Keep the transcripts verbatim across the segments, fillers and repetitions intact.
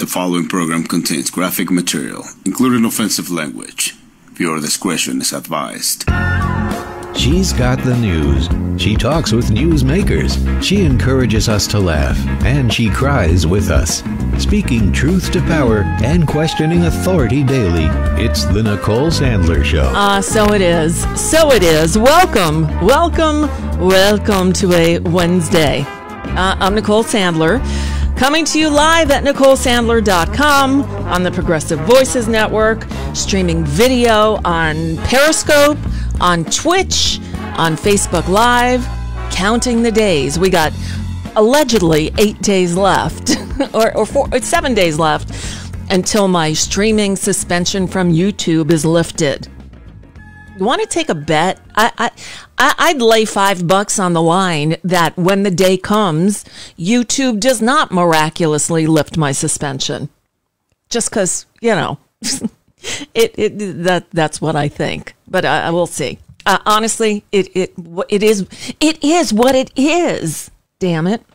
The following program contains graphic material, including offensive language. Viewer discretion is advised. She's got the news. She talks with newsmakers. She encourages us to laugh, and she cries with us. Speaking truth to power and questioning authority daily, it's the Nicole Sandler Show. Ah, uh, so it is. So it is. Welcome, welcome, welcome to a Wednesday. Uh, I'm Nicole Sandler, coming to you live at nicole sandler dot com on the Progressive Voices Network, streaming video on Periscope, on Twitch, on Facebook Live, counting the days. We got allegedly eight days left, or, or four, or seven days left until my streaming suspension from YouTube is lifted. You want to take a bet? I, I, I'd lay five bucks on the line that when the day comes, YouTube does not miraculously lift my suspension. Just because, you know, it, it that that's what I think. But I, I will see. Uh, honestly, it it it is it is what it is. Damn it.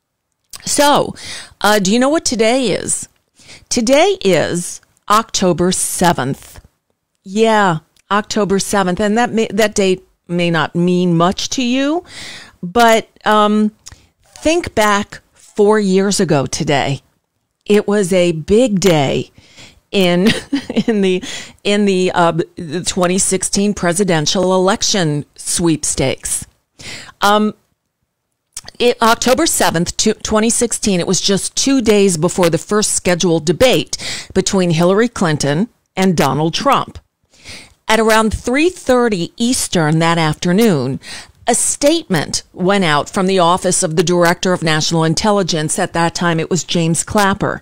So, uh, do you know what today is? Today is October seventh. Yeah. October seventh, and that may, that date may not mean much to you, but um, think back four years ago today. It was a big day in in the in the, uh, the twenty sixteen presidential election sweepstakes. Um, it, October seventh, twenty sixteen. It was just two days before the first scheduled debate between Hillary Clinton and Donald Trump. At around three thirty Eastern that afternoon, a statement went out from the Office of the Director of National Intelligence. At that time, it was James Clapper.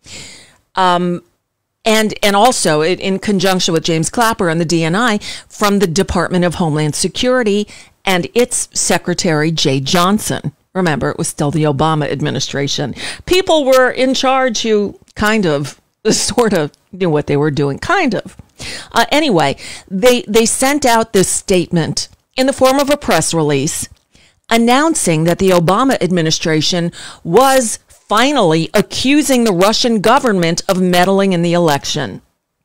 Um, and and also, in, in conjunction with James Clapper and the D N I, from the Department of Homeland Security and its Secretary, Jay Johnson. Remember, it was still the Obama administration. People were in charge who kind of, sort of knew what they were doing, kind of. Uh, anyway, they, they sent out this statement in the form of a press release announcing that the Obama administration was finally accusing the Russian government of meddling in the election.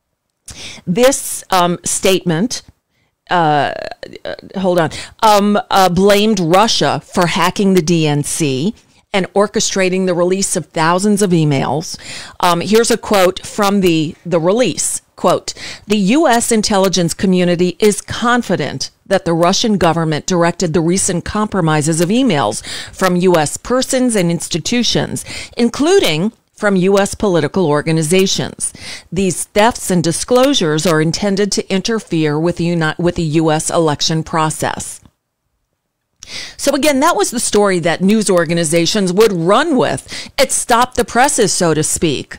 This um, statement, uh, hold on, um, uh, blamed Russia for hacking the D N C and orchestrating the release of thousands of emails. Um, here's a quote from the, the release. Quote, the U S intelligence community is confident that the Russian government directed the recent compromises of emails from U S persons and institutions, including from U S political organizations. These thefts and disclosures are intended to interfere with the, uni- with the U S election process. So again, that was the story that news organizations would run with. It stopped the presses, so to speak,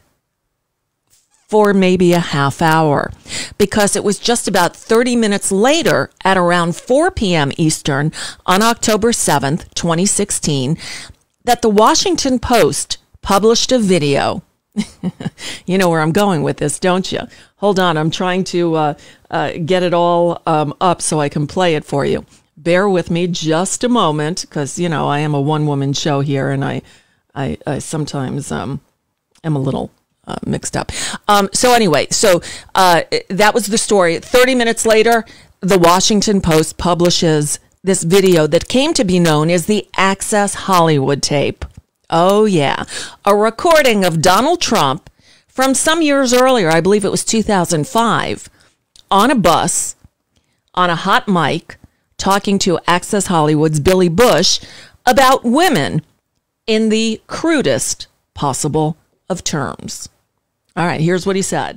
for maybe a half hour, because it was just about thirty minutes later at around four p.m. Eastern on October seventh, twenty sixteen, that the Washington Post published a video. You know where I'm going with this, don't you? Hold on, I'm trying to uh, uh, get it all um, up so I can play it for you. Bear with me just a moment, because, you know, I am a one-woman show here, and I, I, I sometimes um, am a little Uh, mixed up. Um, so anyway, so uh, that was the story. thirty minutes later, the Washington Post publishes this video that came to be known as the Access Hollywood tape. Oh, yeah. A recording of Donald Trump from some years earlier, I believe it was two thousand five, on a bus, on a hot mic, talking to Access Hollywood's Billy Bush about women in the crudest possible of terms. All right, here's what he said.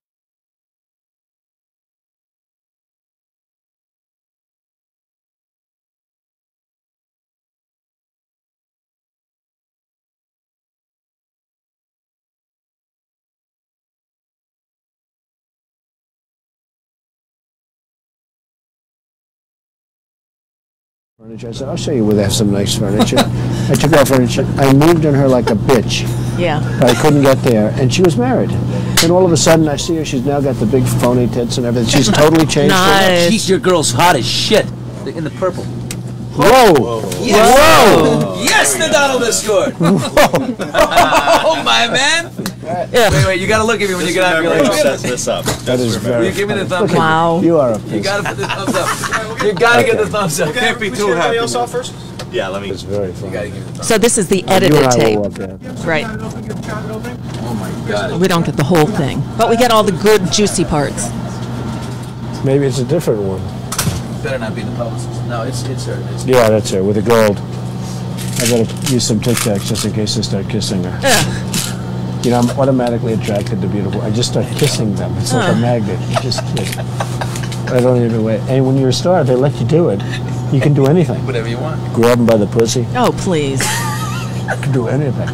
Furniture. I said, I'll show you where they have some nice furniture. I took out furniture. I moved on her like a bitch. Yeah. But I couldn't get there. And she was married. Then all of a sudden, I see her. She's now got the big phony tits and everything. She's totally changed. Nice. She's your girl's hot as shit. In the purple. Whoa! Whoa! Yes! Whoa. Yes, the Donald is scored! Oh, my man! Yeah. Wait, wait, you gotta look at me when you get out. You're like, sets this up. That is very you give me the thumbs funny. up. Wow. You are a You piece. gotta put the thumbs up. You gotta Okay. get the thumbs up. Can't be too happy. Else off first? Yeah, let me. It's very funny. You gotta give the thumbs up. So this is the You edited and I tape. will walk in. Right. Oh my god. We don't get the whole thing, but we get all the good, juicy parts. Maybe it's a different one. Better not be the publicist. No, it's it's her. It's Yeah, that's her, with the gold. I gotta use some Tic Tacs just in case I start kissing her. Yeah. You know, I'm automatically attracted to beautiful. I just start kissing them. It's like a magnet. You just kiss. I don't even wait. And when you're a star, they let you do it. You can do anything. whatever you want. Grab them by the pussy. Oh, please. You can do anything.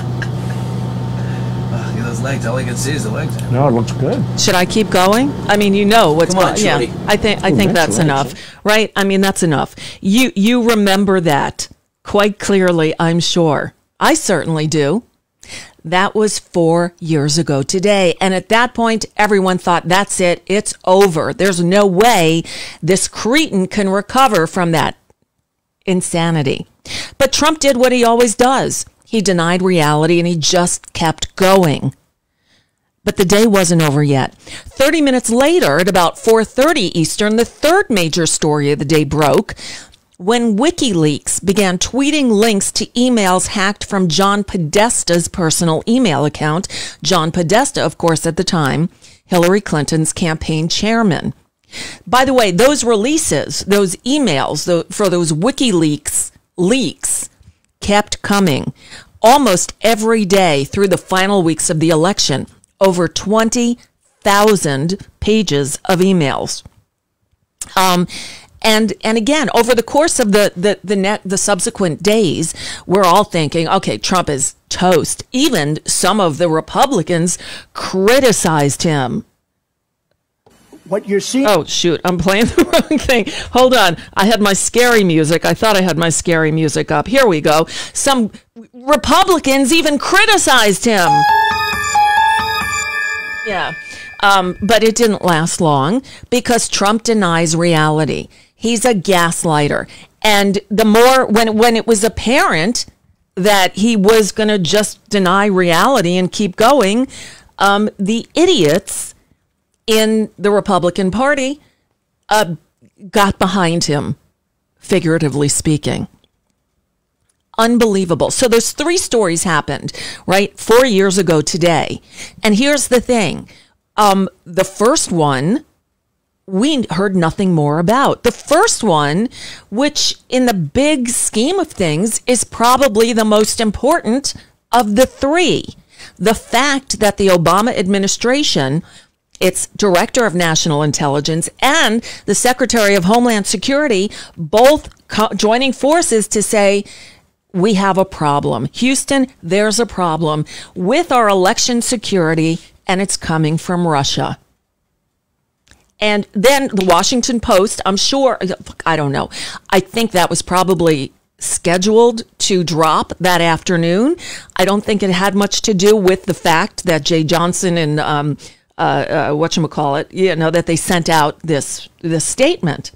Ugh, look at those legs. All I can see is the legs. No, it looks good. Should I keep going? I mean, you know what's Come on, going. Yeah, shorty. I think I Ooh, think that's that's right, enough, sir. right? I mean, that's enough. You you remember that quite clearly, I'm sure. I certainly do. That was four years ago today. And at that point, everyone thought, that's it. It's over. There's no way this cretin can recover from that insanity. But Trump did what he always does. He denied reality and he just kept going. But the day wasn't over yet. thirty minutes later, at about four thirty Eastern, the third major story of the day broke when WikiLeaks began tweeting links to emails hacked from John Podesta's personal email account. John Podesta, of course, at the time, Hillary Clinton's campaign chairman. By the way, those releases, those emails the, for those WikiLeaks leaks kept coming almost every day through the final weeks of the election. Over twenty thousand pages of emails. Um, And and again, over the course of the the the, net, the subsequent days, we're all thinking, okay, Trump is toast. Even some of the Republicans criticized him. What you're seeing. Oh, shoot, I'm playing the wrong thing. Hold on. I had my scary music. I thought I had my scary music up. Here we go. Some Republicans even criticized him. Yeah. Um, but it didn't last long because Trump denies reality. He's a gaslighter. And the more, when, when it was apparent that he was going to just deny reality and keep going, um, the idiots in the Republican Party uh, got behind him, figuratively speaking. Unbelievable. So those three stories happened, right, four years ago today. And here's the thing. Um, the first one, we heard nothing more about. The first one, which in the big scheme of things is probably the most important of the three. The fact that the Obama administration, its director of national intelligence and the secretary of Homeland Security, both co- joining forces to say, we have a problem. Houston, there's a problem with our election security, and it's coming from Russia. And then the Washington Post, I'm sure, I don't know, I think that was probably scheduled to drop that afternoon. I don't think it had much to do with the fact that Jay Johnson and um, uh, uh, whatchamacallit, you know, that they sent out this this statement.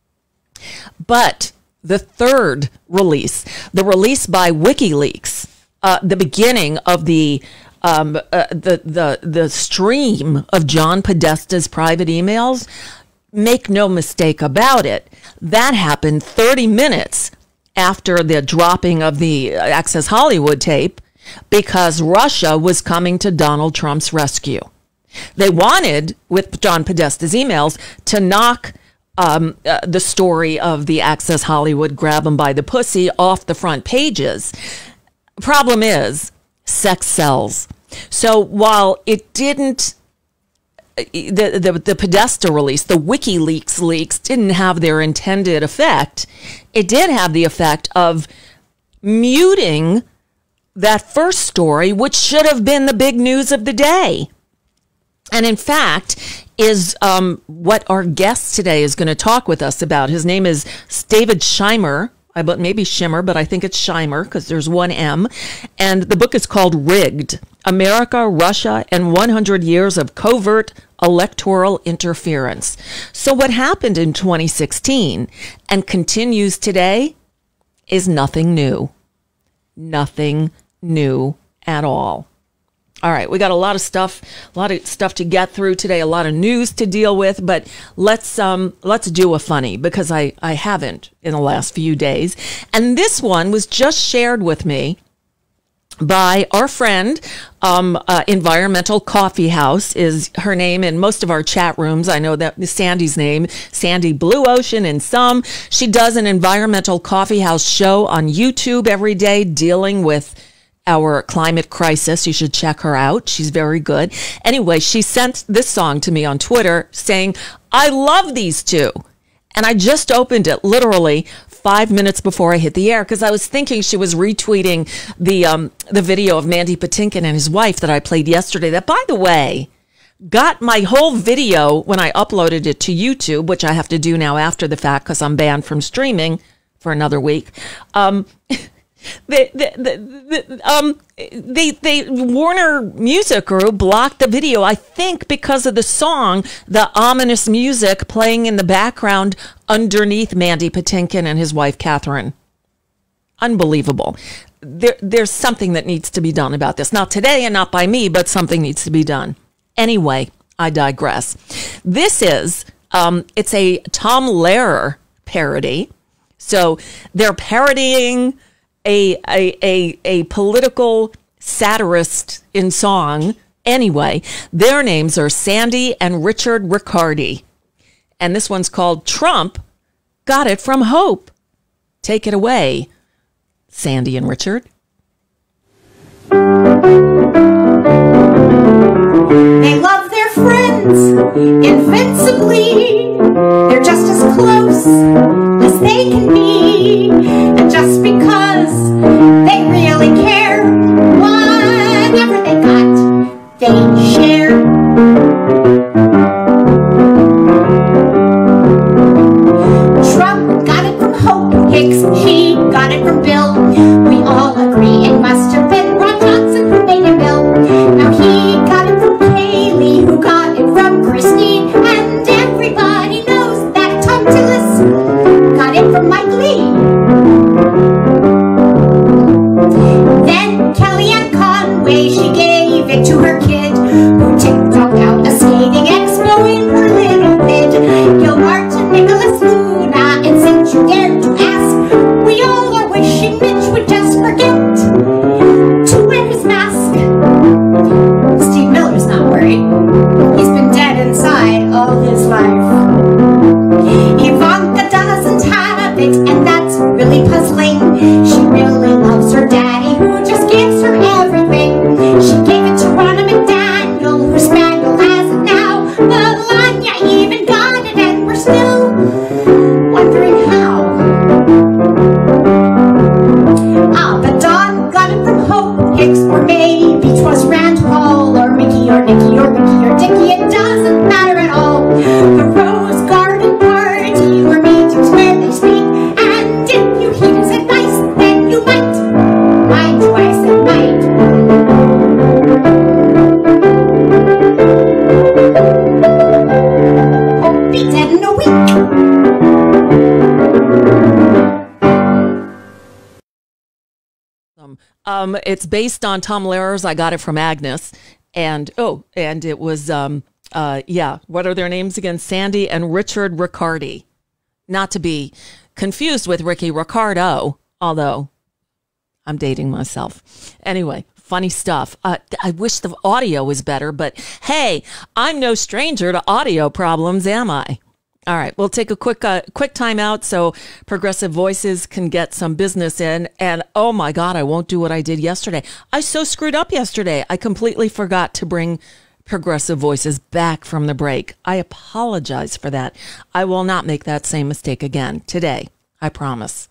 But the third release, the release by WikiLeaks, uh, the beginning of the Um, uh, the the the stream of John Podesta's private emails, make no mistake about it, that happened thirty minutes after the dropping of the Access Hollywood tape because Russia was coming to Donald Trump's rescue. They wanted, with John Podesta's emails, to knock um, uh, the story of the Access Hollywood grab him by the pussy off the front pages. Problem is, sex sells. So while it didn't, the, the, the Podesta release, the WikiLeaks leaks didn't have their intended effect, it did have the effect of muting that first story, which should have been the big news of the day. And in fact, is um, what our guest today is going to talk with us about. His name is David Shimer. I but maybe Shimmer, but I think it's Shimer because there's one M. And the book is called Rigged: America, Russia, and one hundred Years of Covert Electoral Interference. So what happened in twenty sixteen and continues today is nothing new. Nothing new at all. All right, we got a lot of stuff, a lot of stuff to get through today, a lot of news to deal with, but let's um let's do a funny because I I haven't in the last few days. And this one was just shared with me by our friend, um, uh, Environmental Coffee House is her name in most of our chat rooms. I know that is Sandy's name, Sandy Blue Ocean in some. She does an Environmental Coffee House show on YouTube every day dealing with our climate crisis. You should check her out. She's very good. Anyway, she sent this song to me on Twitter saying, I love these two. And I just opened it literally five minutes before I hit the air because I was thinking she was retweeting the um, the video of Mandy Patinkin and his wife that I played yesterday. That, by the way, got my whole video when I uploaded it to YouTube, which I have to do now after the fact because I'm banned from streaming for another week. Um, the, the, the, the, um, they, they, Warner Music Group blocked the video, I think, because of the song, the ominous music playing in the background underneath Mandy Patinkin and his wife, Catherine. Unbelievable. There, there's something that needs to be done about this. Not today and not by me, but something needs to be done. Anyway, I digress. This is, um, it's a Tom Lehrer parody. So they're parodying a, a, a, a political satirist in song. Anyway, their names are Sandy and Richard Riccardi. And this one's called Trump Got It From Hope. Take it away, Sandy and Richard. They love their friends invincibly. They're just as close as they can be. And just because they really care, whatever they got, they share. Trump got it from Hope Hicks, she got it from Bill. We all agree it must have been Ron Johnson who made him ill. Now he got it from Haley, who got it from Christine, and everybody knows that Tom Tillis got it from Mike Lee. Then Kellyanne Conway, she gave it to her kid, who TikToked out a skating expo in her little bid. Gil Martin, Nicholas Luna, and since you dared to ask, we all are wishing Mitch would just forget to wear his mask. Steve Miller's not worried. He's been dead inside all his life. Ivanka doesn't have it, and that's really puzzling. She really loves her daddy, who just gives her everything. She gave it to Ronna McDaniel, her spaniel has it now. Melania even got it, and we're still wondering how. Ah, but Don got it from Hope Hicks, or maybe 'twas Rand Paul, or Mickey, or Nikki, or Ricky, or Dickie. It doesn't matter at all. The Rose Garden Party were meetings where they speak, and if you heed his advice, then you might mind twice at night. Hope be dead in a week. Um, it's based on Tom Lehrer's I Got It From Agnes. And, oh, and it was, um, uh, yeah, what are their names again? Sandy and Richard Riccardi. Not to be confused with Ricky Ricardo, although I'm dating myself. Anyway, funny stuff. Uh, I wish the audio was better, but hey, I'm no stranger to audio problems, am I? All right, we'll take a quick uh, quick time out so Progressive Voices can get some business in. And oh my God, I won't do what I did yesterday. I so screwed up yesterday. I completely forgot to bring Progressive Voices back from the break. I apologize for that. I will not make that same mistake again today. I promise.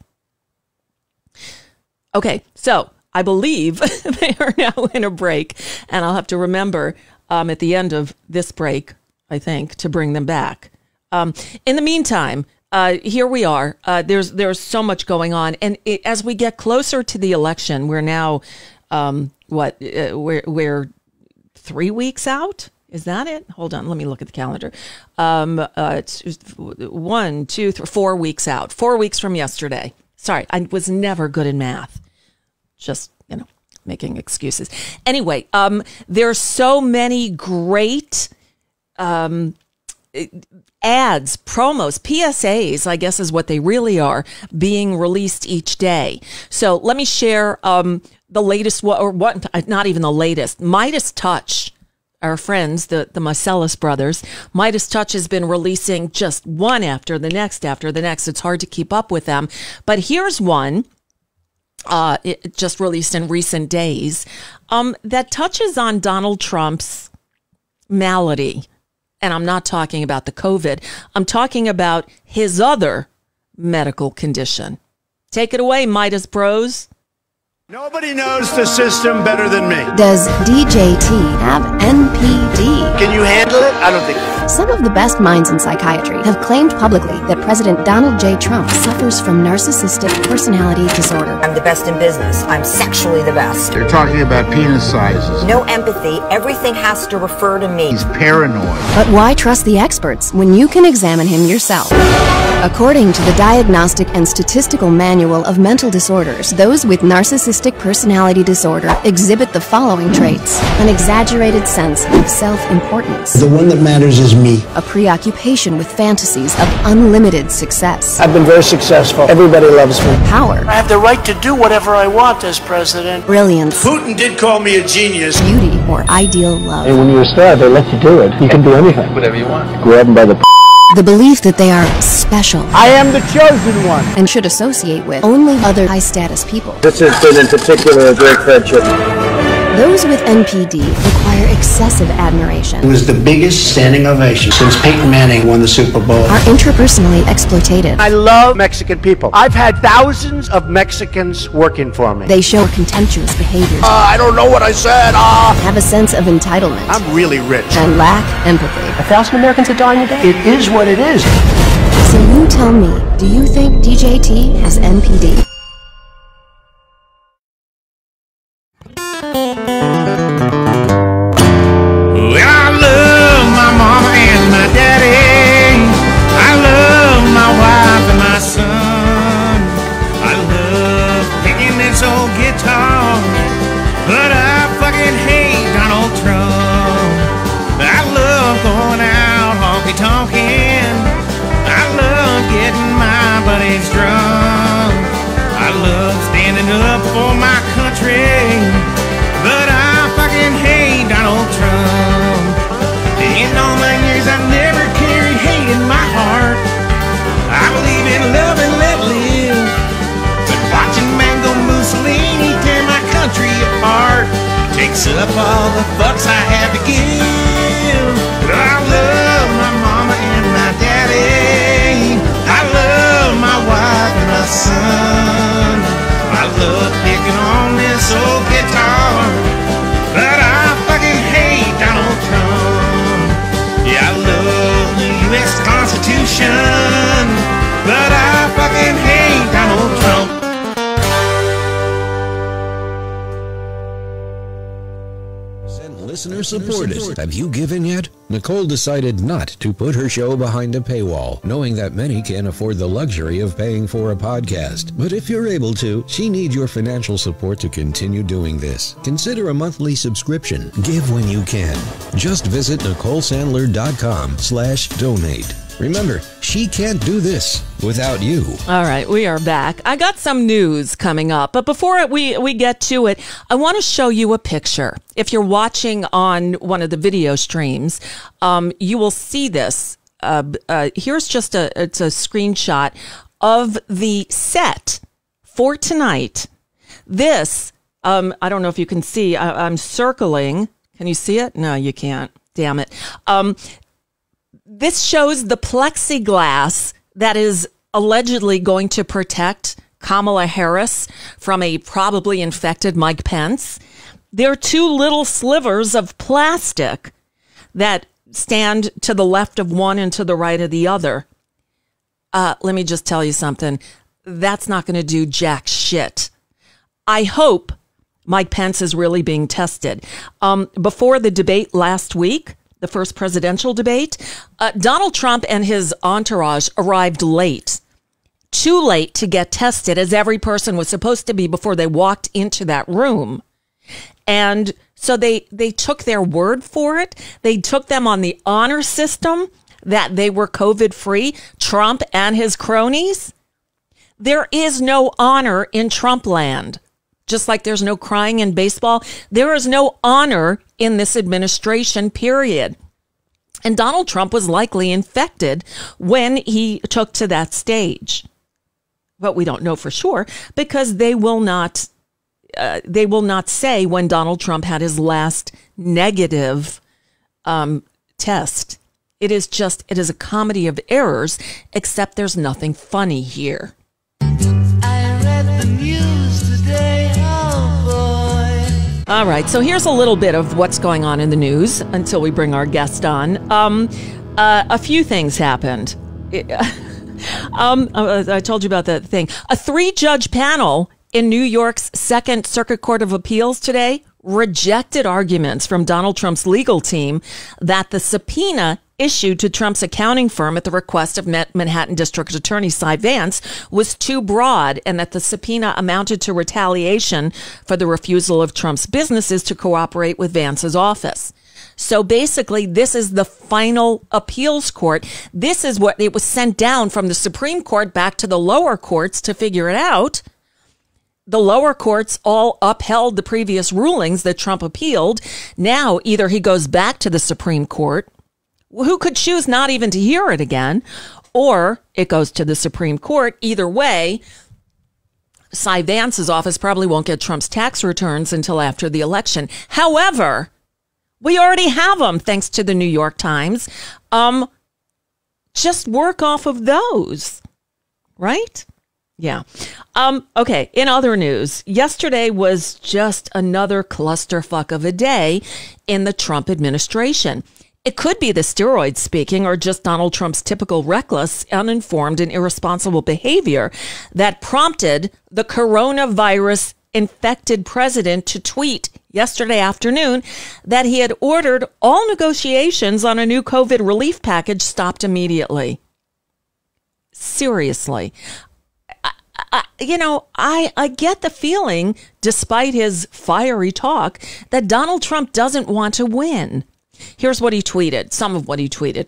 Okay, so I believe they are now in a break, and I'll have to remember um, at the end of this break, I think, to bring them back. Um, in the meantime, uh, here we are. Uh, there's there's so much going on, and it, as we get closer to the election, we're now um, what uh, we're we're three weeks out. Is that it? Hold on, let me look at the calendar. Um, uh, it's one, two, three, four weeks out. Four weeks from yesterday. Sorry, I was never good in math. Just you know, making excuses. Anyway, um, there's so many great um, ads, promos, P S As, I guess is what they really are, being released each day. So let me share um, the latest, or what, not even the latest, Midas Touch. Our friends, the, the Marcellus brothers, Midas Touch has been releasing just one after the next after the next. It's hard to keep up with them. But here's one uh, it just released in recent days um, that touches on Donald Trump's malady. And I'm not talking about the COVID. I'm talking about his other medical condition. Take it away, Midas Bros. Nobody knows the system better than me. Does D J T have N P D? Can you handle it? I don't think so. Some of the best minds in psychiatry have claimed publicly that President Donald J. Trump suffers from narcissistic personality disorder. I'm the best in business. I'm sexually the best. They're talking about penis sizes. No empathy. Everything has to refer to me. He's paranoid. But why trust the experts when you can examine him yourself? According to the Diagnostic and Statistical Manual of Mental Disorders, those with narcissistic personality disorder exhibit the following traits: an exaggerated sense of self-importance, The one that matters is me. a preoccupation with fantasies of unlimited success, I've been very successful. Everybody loves me. power, I have the right to do whatever I want as president. brilliance, Putin did call me a genius. beauty, or ideal love. And when you're a star, they let you do it. You can do anything. Whatever you want. Grab them by the p- The belief that they are special I am the chosen one. and should associate with only other high-status people. This has been in particular a great friendship. Those with N P D require excessive admiration, It was the biggest standing ovation since Peyton Manning won the Super Bowl. are interpersonally exploitative. I love Mexican people. I've had thousands of Mexicans working for me. They show contemptuous behaviors, Uh, I don't know what I said. Ah, have a sense of entitlement, I'm really rich. and lack empathy. A thousand Americans are dying a day. It is what it is. So you tell me, do you think D J T has N P D? Well, I love my mama and my daddy. I love my wife and my son. I love picking this old guitar, but I fucking hate Donald Trump. I love going out honky-tonkin'. I love getting my buddies drunk. I love standing up for my country, but I fucking hate Donald Trump. In all my years I've never carried hate in my heart. I believe in love and let live, but watching Mango Mussolini tear my country apart takes up all the fucks I have to give. But I love my mama and my daddy. I love my wife and my son. I love picking on this old guitar, but I fucking hate Donald Trump. Yeah, I love the U S Constitution, but I fucking hate Donald Trump. Listener supported. Have you given yet? Nicole decided not to put her show behind a paywall, knowing that many can't afford the luxury of paying for a podcast. But if you're able to, she needs your financial support to continue doing this. Consider a monthly subscription. Give when you can. Just visit Nicole Sandler dot com slash donate. Remember, she can't do this without you. All right, we are back. I got some news coming up, but before we, we get to it, I want to show you a picture. If you're watching on one of the video streams, um, you will see this. Uh, uh, here's just a, it's a screenshot of the set for tonight. This, um, I don't know if you can see, I, I'm circling. Can you see it? No, you can't. Damn it. Um, This shows the plexiglass that is allegedly going to protect Kamala Harris from a probably infected Mike Pence. There are two little slivers of plastic that stand to the left of one and to the right of the other. Uh, let me just tell you something. That's not going to do jack shit. I hope Mike Pence is really being tested. Um, before the debate last week, the first presidential debate, uh, Donald Trump and his entourage arrived late, too late to get tested, as every person was supposed to be before they walked into that room. And so they, they took their word for it. They took them on the honor system that they were COVID free, Trump and his cronies. There is no honor in Trump land. Just like there's no crying in baseball, there is no honor in this administration, period. And Donald Trump was likely infected when he took to that stage. But we don't know for sure because they will not uh, they will not say when Donald Trump had his last negative um, test. It is just, it is a comedy of errors, except there's nothing funny here. I read the news today, oh boy. All right, so here's a little bit of what's going on in the news until we bring our guest on. Um, uh, a few things happened. um, I told you about that thing. A three-judge panel in New York's Second Circuit Court of Appeals today rejected arguments from Donald Trump's legal team that the subpoena issued to Trump's accounting firm at the request of Manhattan District Attorney Cy Vance was too broad and that the subpoena amounted to retaliation for the refusal of Trump's businesses to cooperate with Vance's office. So basically, this is the final appeals court. This is what it was sent down from the Supreme Court back to the lower courts to figure it out. The lower courts all upheld the previous rulings that Trump appealed. Now, either he goes back to the Supreme Court, who could choose not even to hear it again, or it goes to the Supreme Court. Either way, Cy Vance's office probably won't get Trump's tax returns until after the election. However, we already have them, thanks to the New York Times. Um, just work off of those, right? Yeah. Um, okay. In other news, yesterday was just another clusterfuck of a day in the Trump administration. It could be the steroids speaking or just Donald Trump's typical reckless, uninformed, and irresponsible behavior that prompted the coronavirus infected president to tweet yesterday afternoon that he had ordered all negotiations on a new COVID relief package stopped immediately. Seriously. I, you know, I, I get the feeling, despite his fiery talk, that Donald Trump doesn't want to win. Here's what he tweeted, some of what he tweeted.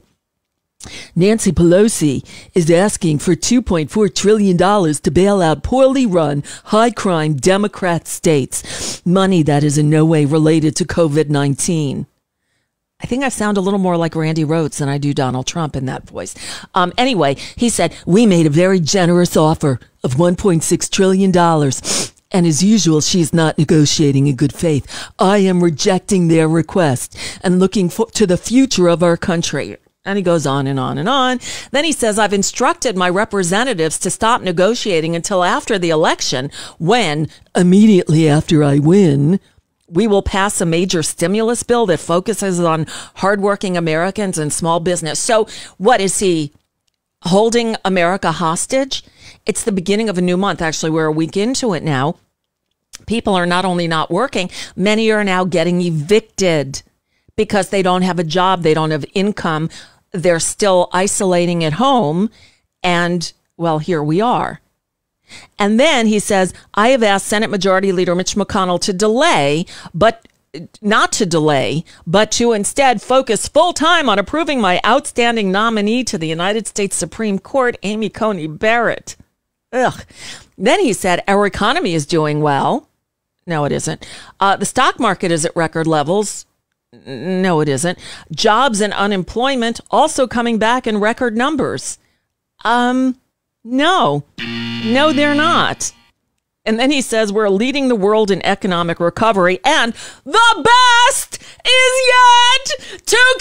Nancy Pelosi is asking for two point four trillion dollars to bail out poorly run, high-crime Democrat states, money that is in no way related to COVID nineteen. I think I sound a little more like Randy Rhoads than I do Donald Trump in that voice. Um, anyway, he said, we made a very generous offer of one point six trillion dollars. And as usual, she's not negotiating in good faith. I am rejecting their request and looking for, to the future of our country. And he goes on and on and on. Then he says, I've instructed my representatives to stop negotiating until after the election, when immediately after I win, we will pass a major stimulus bill that focuses on hardworking Americans and small business. So what is he holding America hostage? It's the beginning of a new month. Actually, we're a week into it now. People are not only not working, many are now getting evicted because they don't have a job. They don't have income. They're still isolating at home. And, well, here we are. And then he says, I have asked Senate Majority Leader Mitch McConnell to delay, but not to delay, but to instead focus full time on approving my outstanding nominee to the United States Supreme Court, Amy Coney Barrett. Ugh. Then he said, our economy is doing well. No, it isn't. Uh, the stock market is at record levels. No, it isn't. Jobs and unemployment also coming back in record numbers. Um, no, no, they're not. And then he says, we're leading the world in economic recovery, and the best is yet to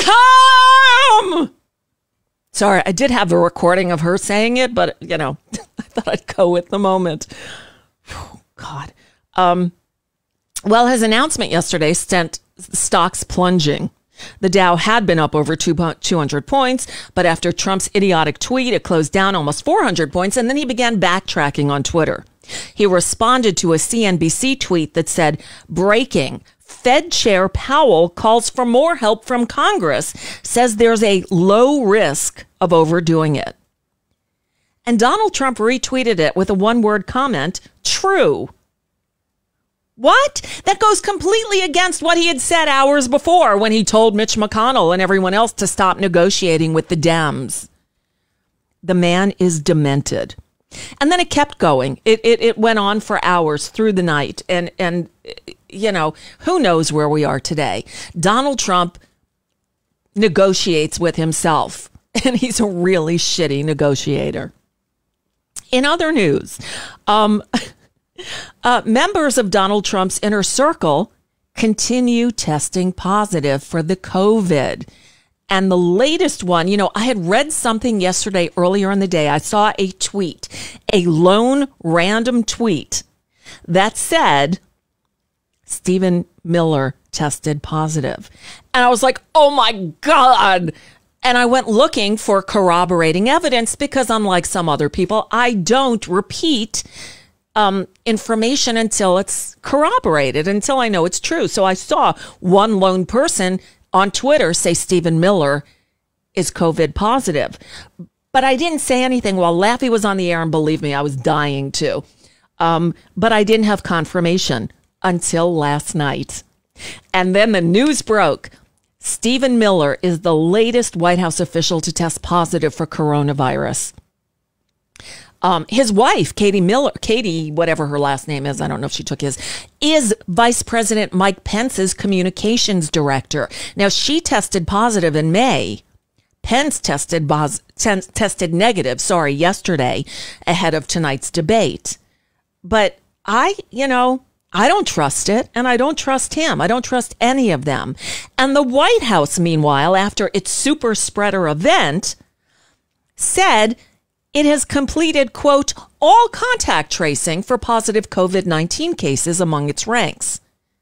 come. Sorry, I did have a recording of her saying it, but, you know, I thought I'd go with the moment. Oh, God. Um, well, his announcement yesterday sent stocks plunging. The Dow had been up over two hundred points, but after Trump's idiotic tweet, it closed down almost four hundred points, and then he began backtracking on Twitter. He responded to a C N B C tweet that said, breaking, Fed Chair Powell calls for more help from Congress, says there's a low risk of overdoing it. And Donald Trump retweeted it with a one-word comment, true. What? That goes completely against what he had said hours before when he told Mitch McConnell and everyone else to stop negotiating with the Dems. The man is demented. And then it kept going. It, it it went on for hours through the night. And, and, you know, who knows where we are today? Donald Trump negotiates with himself, and he's a really shitty negotiator. In other news, um, uh, members of Donald Trump's inner circle continue testing positive for the COVID. And the latest one, you know, I had read something yesterday earlier in the day. I saw a tweet, a lone random tweet that said Stephen Miller tested positive. And I was like, oh my God. And I went looking for corroborating evidence because unlike some other people, I don't repeat um, information until it's corroborated, until I know it's true. So I saw one lone person on Twitter say Stephen Miller is COVID positive. But I didn't say anything while Laffy was on the air, and believe me, I was dying to. Um, but I didn't have confirmation until last night. And then the news broke. Stephen Miller is the latest White House official to test positive for coronavirus. Um, his wife, Katie Miller, Katie, whatever her last name is, I don't know if she took his, is Vice President Mike Pence's communications director. Now, she tested positive in May. Pence tested pos- t- tested negative, sorry, yesterday ahead of tonight's debate. But I, you know, I don't trust it, and I don't trust him. I don't trust any of them. And the White House, meanwhile, after its super spreader event, said it has completed, quote, all contact tracing for positive COVID nineteen cases among its ranks.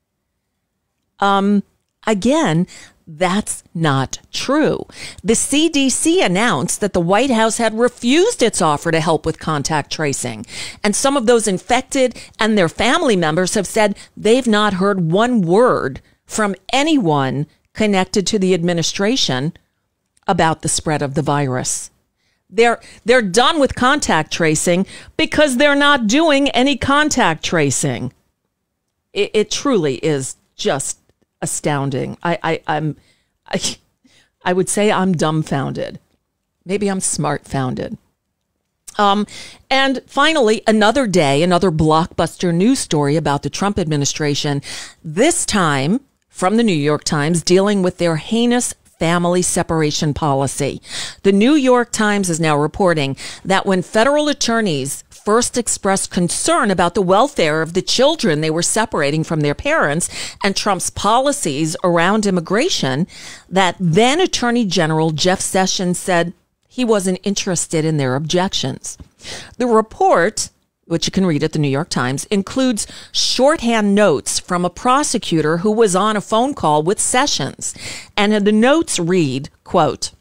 Um, again, that's not true. The C D C announced that the White House had refused its offer to help with contact tracing. And some of those infected and their family members have said they've not heard one word from anyone connected to the administration about the spread of the virus. They're they're done with contact tracing because they're not doing any contact tracing. It, it truly is just astounding. I, I I'm I, I would say I'm dumbfounded. Maybe I'm smart-founded. Um, and finally, another day, another blockbuster news story about the Trump administration. This time from the New York Times, dealing with their heinous family separation policy. The New York Times is now reporting that when federal attorneys first expressed concern about the welfare of the children they were separating from their parents and Trump's policies around immigration, that then Attorney General Jeff Sessions said he wasn't interested in their objections. The report, which you can read at the New York Times, includes shorthand notes from a prosecutor who was on a phone call with Sessions. And the notes read, quote,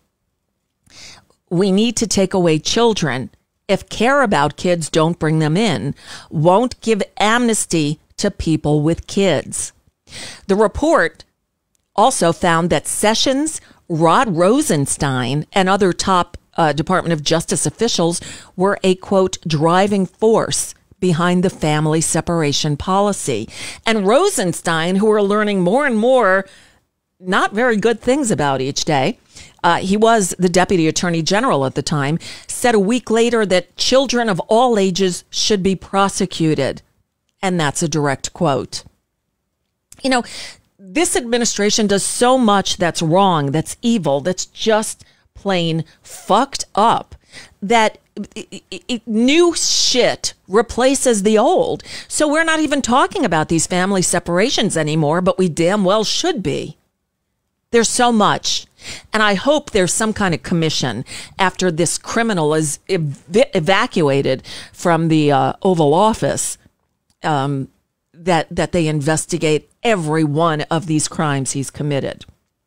"We need to take away children. If care about kids, don't bring them in. Won't give amnesty to people with kids." The report also found that Sessions, Rod Rosenstein, and other top Uh, Department of Justice officials were a, quote, driving force behind the family separation policy. And Rosenstein, who we're learning more and more not very good things about each day, uh, he was the Deputy Attorney General at the time, said a week later that children of all ages should be prosecuted. And that's a direct quote. You know, this administration does so much that's wrong, that's evil, that's just plain fucked up, that it, it, new shit replaces the old. So we're not even talking about these family separations anymore, but we damn well should be. There's so much. And I hope there's some kind of commission after this criminal is ev- evacuated from the uh, Oval Office, um, that, that they investigate every one of these crimes he's committed.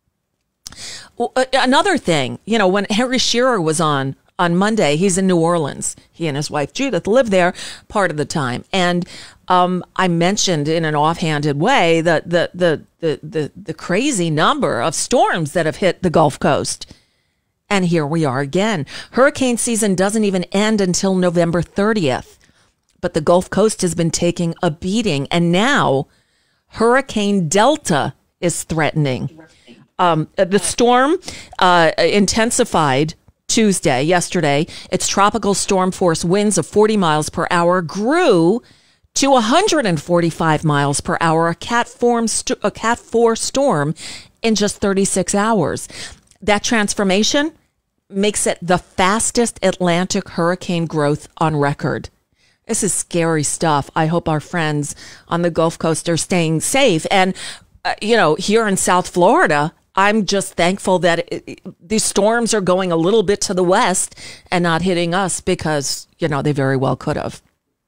Another thing, you know, when Harry Shearer was on on Monday, he's in New Orleans. He and his wife Judith live there part of the time, and um, I mentioned in an offhanded way that the the, the the the crazy number of storms that have hit the Gulf Coast, and here we are again. Hurricane season doesn't even end until November thirtieth. but the Gulf Coast has been taking a beating. And now Hurricane Delta is threatening. Um, the storm uh, intensified Tuesday, yesterday. Its tropical storm force winds of forty miles per hour grew to one hundred forty-five miles per hour, a Cat four, st- a Cat four storm in just thirty-six hours. That transformation makes it the fastest Atlantic hurricane growth on record. This is scary stuff. I hope our friends on the Gulf Coast are staying safe. And, uh, you know, here in South Florida, I'm just thankful that it, it, these storms are going a little bit to the west and not hitting us because, you know, they very well could have.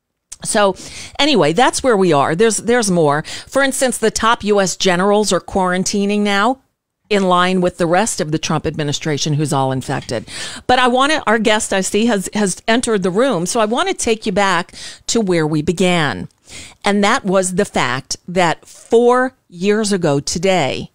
So anyway, that's where we are. There's there's more. For instance, the top U S generals are quarantining now in line with the rest of the Trump administration who's all infected. But I want to, our guest I see has, has entered the room. So I want to take you back to where we began. And that was the fact that four years ago today,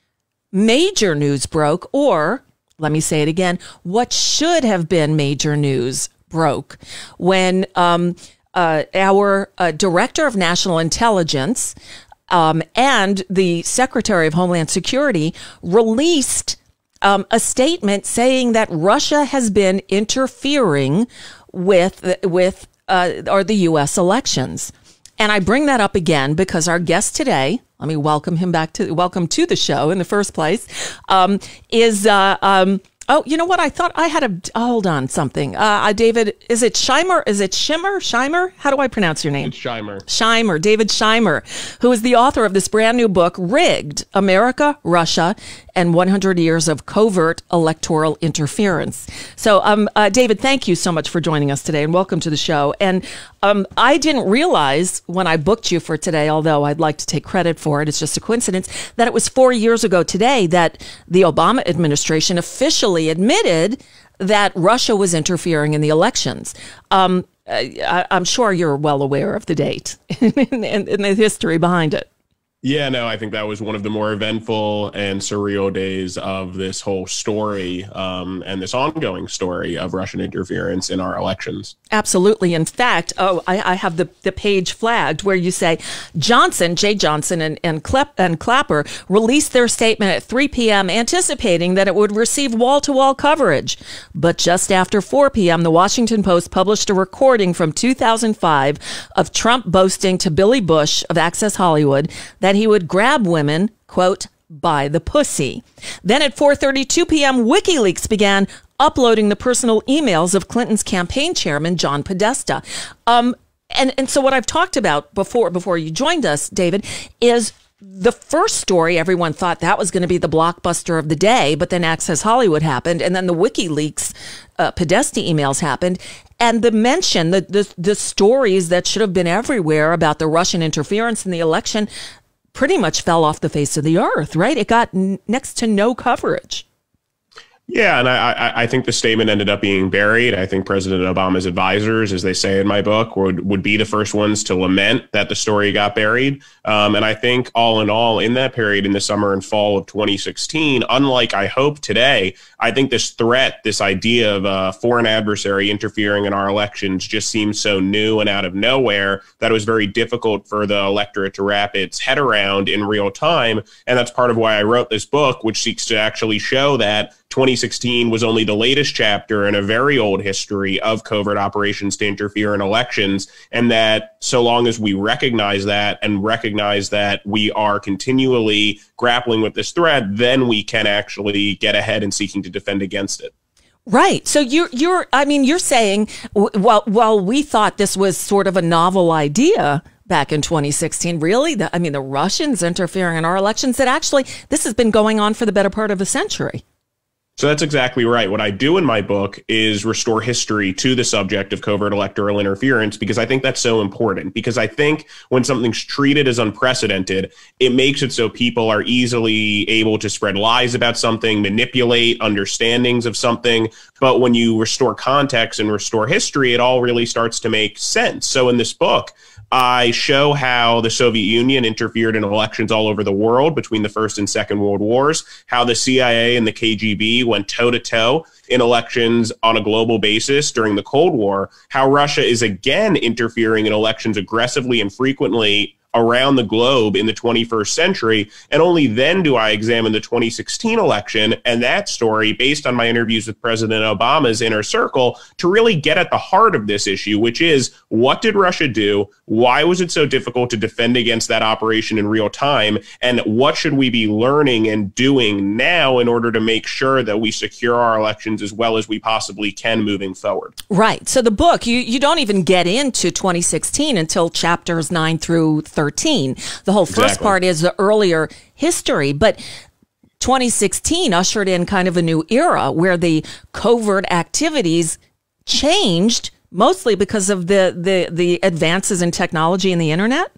major news broke, or let me say it again, what should have been major news broke when um, uh, our uh, director of national intelligence um, and the secretary of Homeland Security released um, a statement saying that Russia has been interfering with with uh, or the U S elections. And I bring that up again because our guest today, let me welcome him back to welcome to the show in the first place, um, is uh, um, oh, you know what? I thought I had a hold on something. Uh, David, is it Shimer? Is it Shimmer? Shimer? How do I pronounce your name? It's Shimer. Shimer, David Shimer, who is the author of this brand new book, Rigged: America, Russia, and one hundred Years of Covert Electoral Interference. So, um, uh, David, thank you so much for joining us today and welcome to the show. And um, I didn't realize when I booked you for today, although I'd like to take credit for it, it's just a coincidence, that it was four years ago today that the Obama administration officially admitted that Russia was interfering in the elections. Um, I, I'm sure you're well aware of the date and, and, and the history behind it. Yeah, no, I think that was one of the more eventful and surreal days of this whole story um, and this ongoing story of Russian interference in our elections. Absolutely. In fact, oh, I, I have the, the page flagged where you say Johnson, Jay Johnson and, and, Klep, and Clapper released their statement at three p.m. anticipating that it would receive wall-to-wall coverage. But just after four p.m., the Washington Post published a recording from two thousand five of Trump boasting to Billy Bush of Access Hollywood that he would grab women, quote, by the pussy. Then at four thirty-two p.m., WikiLeaks began uploading the personal emails of Clinton's campaign chairman, John Podesta. Um, and, and so what I've talked about before, before you joined us, David, is the first story, everyone thought that was going to be the blockbuster of the day, but then Access Hollywood happened, and then the WikiLeaks uh, Podesta emails happened, and the mention, the, the the stories that should have been everywhere about the Russian interference in the election pretty much fell off the face of the earth, right? It got n- next to no coverage. Yeah, and I, I, I think the statement ended up being buried. I think President Obama's advisors, as they say in my book, would, would be the first ones to lament that the story got buried. Um, and I think all in all, in that period, in the summer and fall of twenty sixteen, unlike I hope today, I think this threat, this idea of a foreign adversary interfering in our elections just seems so new and out of nowhere that it was very difficult for the electorate to wrap its head around in real time. And that's part of why I wrote this book, which seeks to actually show that twenty sixteen was only the latest chapter in a very old history of covert operations to interfere in elections, and that so long as we recognize that and recognize that we are continually grappling with this threat, then we can actually get ahead in seeking to defend against it. Right. So you're, you're, I mean, you're saying, while, while we thought this was sort of a novel idea back in twenty sixteen, really, the, I mean, the Russians interfering in our elections, that actually this has been going on for the better part of a century. So that's exactly right. What I do in my book is restore history to the subject of covert electoral interference, because I think that's so important. Because I think when something's treated as unprecedented, it makes it so people are easily able to spread lies about something, manipulate understandings of something. But when you restore context and restore history, it all really starts to make sense. So in this book, I show how the Soviet Union interfered in elections all over the world between the First and Second World Wars, how the C I A and the K G B went toe-to-toe in elections on a global basis during the Cold War, how Russia is again interfering in elections aggressively and frequently around the globe in the twenty-first century. And only then do I examine the twenty sixteen election and that story based on my interviews with President Obama's inner circle to really get at the heart of this issue, which is, what did Russia do? Why was it so difficult to defend against that operation in real time? And what should we be learning and doing now in order to make sure that we secure our elections as well as we possibly can moving forward? Right. So the book, you, you don't even get into twenty sixteen until chapters nine through thirteen. The whole first Exactly. part is the earlier history, but twenty sixteen ushered in kind of a new era where the covert activities changed, mostly because of the, the, the advances in technology and the internet.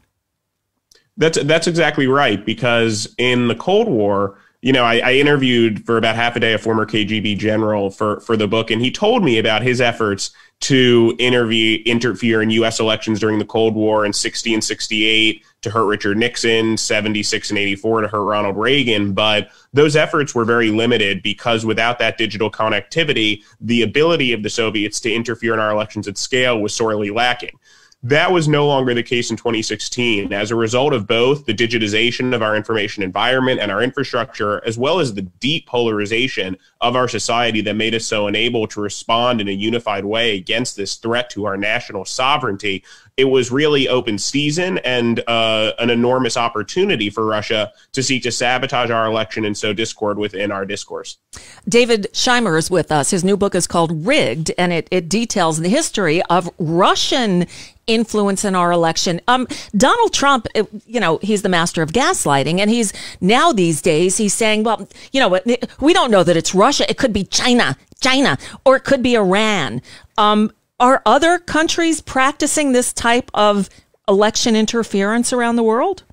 That's that's exactly right, because in the Cold War, you know, I, I interviewed for about half a day a former K G B general for, for the book, and he told me about his efforts to interview, interfere in U S elections during the Cold War in sixty and sixty-eight to hurt Richard Nixon, seventy-six and eighty-four to hurt Ronald Reagan. But those efforts were very limited because without that digital connectivity, the ability of the Soviets to interfere in our elections at scale was sorely lacking. That was no longer the case in twenty sixteen. As a result of both the digitization of our information environment and our infrastructure, as well as the deep polarization of our society that made us so unable to respond in a unified way against this threat to our national sovereignty, it was really open season and uh, an enormous opportunity for Russia to seek to sabotage our election and sow discord within our discourse. David Shimer is with us. His new book is called Rigged, and it, it details the history of Russian influence in our election. Um, Donald Trump, you know, he's the master of gaslighting, and he's now these days, he's saying, well, you know, we don't know that it's Russia. It could be China, China, or it could be Iran. Um, are other countries practicing this type of election interference around the world?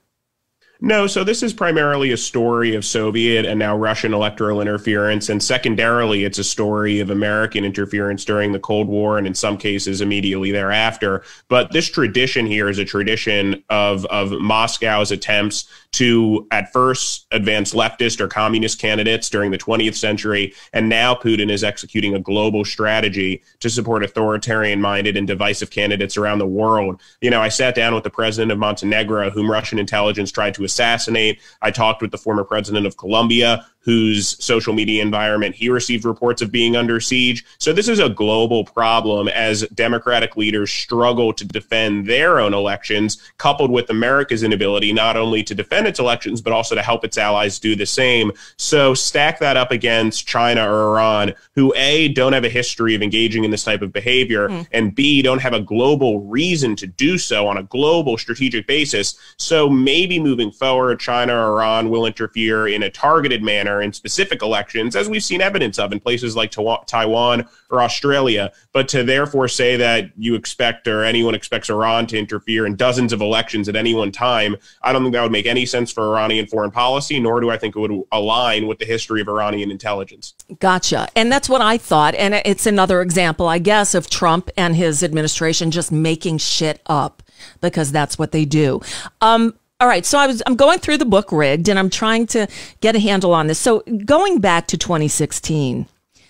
No, so this is primarily a story of Soviet and now Russian electoral interference, and secondarily, it's a story of American interference during the Cold War and in some cases immediately thereafter. But this tradition here is a tradition of, of Moscow's attempts to at first advance leftist or communist candidates during the twentieth century, and now Putin is executing a global strategy to support authoritarian-minded and divisive candidates around the world. You know, I sat down with the president of Montenegro, whom Russian intelligence tried to assassinate. I talked with the former president of Colombia, whose social media environment he received reports of being under siege. So this is a global problem as Democratic leaders struggle to defend their own elections, coupled with America's inability not only to defend its elections, but also to help its allies do the same. So stack that up against China or Iran, who A, don't have a history of engaging in this type of behavior, mm. and B, don't have a global reason to do so on a global strategic basis. So maybe moving forward, China or Iran will interfere in a targeted manner in specific elections, as we've seen evidence of in places like Taiwan or Australia. But to therefore say that you expect or anyone expects Iran to interfere in dozens of elections at any one time, I don't think that would make any sense for Iranian foreign policy, nor do I think it would align with the history of Iranian intelligence. Gotcha. And that's what I thought. And it's another example, I guess, of Trump and his administration just making shit up, because that's what they do. Um, All right, so I was I'm going through the book Rigged, and I'm trying to get a handle on this. So going back to twenty sixteen,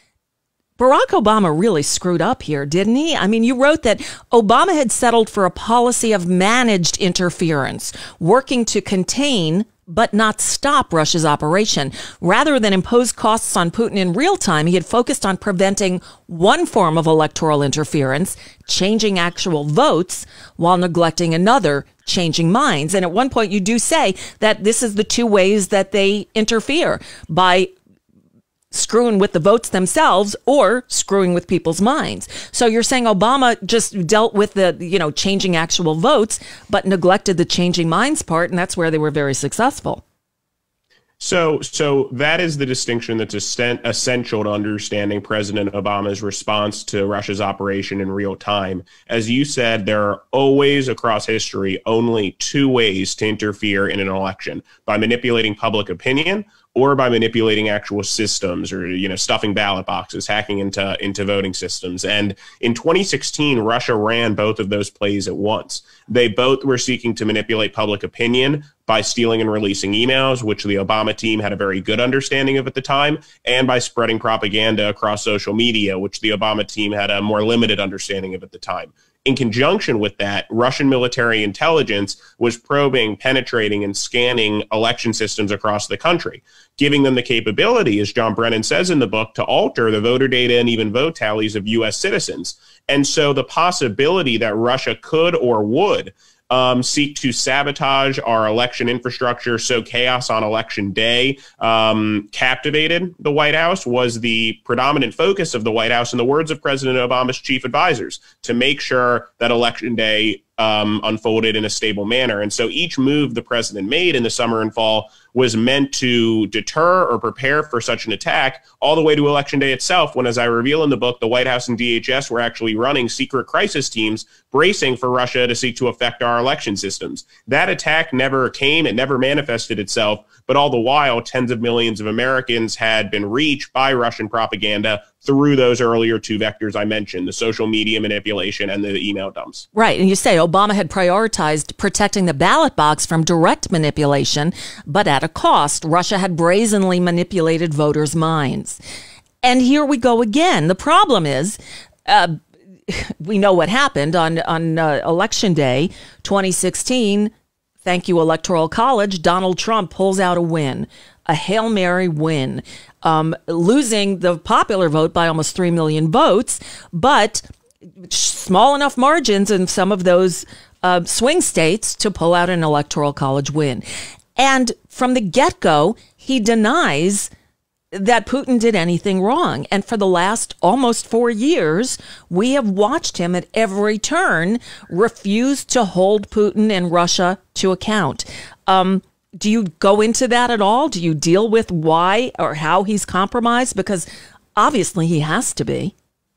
Barack Obama really screwed up here, didn't he? I mean, you wrote that Obama had settled for a policy of managed interference, working to contain but not stop Russia's operation. Rather than impose costs on Putin in real time, he had focused on preventing one form of electoral interference, changing actual votes, while neglecting another, changing minds. And at one point, you do say that this is the two ways that they interfere, by screwing with the votes themselves or screwing with people's minds. So you're saying Obama just dealt with the, you know, changing actual votes, but neglected the changing minds part, and that's where they were very successful. So, so that is the distinction that's essential to understanding President Obama's response to Russia's operation in real time. As you said, there are always across history only two ways to interfere in an election: by manipulating public opinion or by manipulating actual systems or, you know, stuffing ballot boxes, hacking into, into voting systems. And in twenty sixteen, Russia ran both of those plays at once. They both were seeking to manipulate public opinion by stealing and releasing emails, which the Obama team had a very good understanding of at the time, and by spreading propaganda across social media, which the Obama team had a more limited understanding of at the time. In conjunction with that, Russian military intelligence was probing, penetrating, and scanning election systems across the country, giving them the capability, as John Brennan says in the book, to alter the voter data and even vote tallies of U S citizens. And so the possibility that Russia could or would Um, seek to sabotage our election infrastructure, sow chaos on election day, um, captivated the White House, was the predominant focus of the White House, in the words of President Obama's chief advisors, to make sure that election day um, unfolded in a stable manner. And so each move the president made in the summer and fall was meant to deter or prepare for such an attack, all the way to election day itself, when, as I reveal in the book, the White House and D H S were actually running secret crisis teams bracing for Russia to seek to affect our election systems. That attack never came, it never manifested itself, but all the while, tens of millions of Americans had been reached by Russian propaganda through those earlier two vectors I mentioned, the social media manipulation and the email dumps. Right. And you say Obama had prioritized protecting the ballot box from direct manipulation, but at a cost. Russia had brazenly manipulated voters' minds. And here we go again. The problem is, uh, we know what happened on, on uh, Election Day twenty sixteen. Thank you, Electoral College. Donald Trump pulls out a win, a Hail Mary win, um, losing the popular vote by almost three million votes, but small enough margins in some of those uh, swing states to pull out an Electoral College win. And from the get-go, he denies that Putin did anything wrong. And for the last almost four years, we have watched him at every turn refuse to hold Putin and Russia to account. Um, do you go into that at all? Do you deal with why or how he's compromised? Because obviously he has to be.